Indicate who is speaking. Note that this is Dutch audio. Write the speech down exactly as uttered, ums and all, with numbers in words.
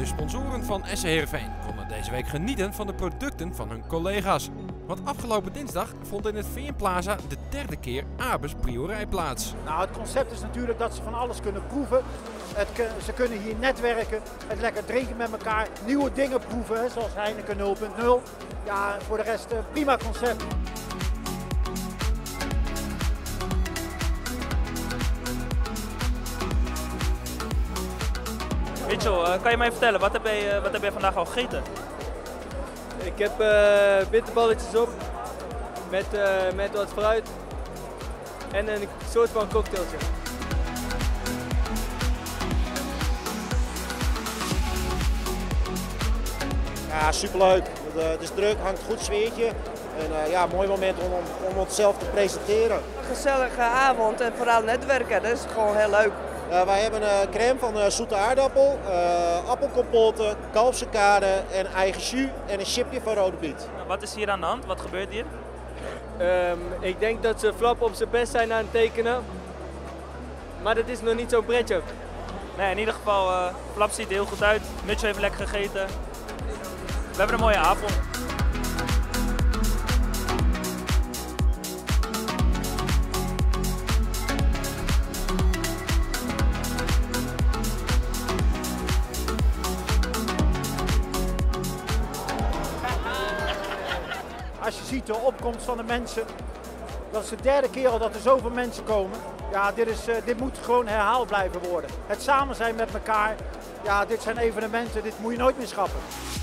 Speaker 1: sponsoren van S C Heerenveen konden deze week genieten van de producten van hun collega's. Want afgelopen dinsdag vond in het Veenplaza de derde keer Abus Priorij plaats.
Speaker 2: Nou, het concept is natuurlijk dat ze van alles kunnen proeven. Het, ze kunnen hier netwerken, het lekker drinken met elkaar, nieuwe dingen proeven, hè, zoals Heineken nul punt nul. Ja, voor de rest prima concept.
Speaker 3: Mitchell, kan je mij vertellen, wat heb je, wat heb je vandaag al gegeten?
Speaker 4: Ik heb uh, bitterballetjes op met, uh, met wat fruit en een soort van cocktailtje.
Speaker 5: Ja, superleuk. Het, uh, het is druk, hangt een goed sfeertje. En uh, ja, een mooi moment om, om onszelf te presenteren.
Speaker 6: Een gezellige avond en vooral netwerken, dat is gewoon heel leuk.
Speaker 5: Uh, wij hebben een uh, crème van uh, zoete aardappel, uh, appelkompotten, kalfsenkade en eigen jus en een chipje van rode biet.
Speaker 3: Wat is hier aan de hand? Wat gebeurt hier?
Speaker 4: Um, ik denk dat ze Flap op zijn best zijn aan het tekenen, maar dat is nog niet zo'n pretje.
Speaker 3: Nee, in ieder geval, uh, Flap ziet er heel goed uit. Mitchell heeft lekker gegeten. We hebben een mooie avond.
Speaker 2: Als je ziet de opkomst van de mensen, dat is de derde keer al dat er zoveel mensen komen. Ja, dit, is, uh, dit moet gewoon herhaald blijven worden. Het samen zijn met elkaar, ja, dit zijn evenementen, dit moet je nooit meer schrappen.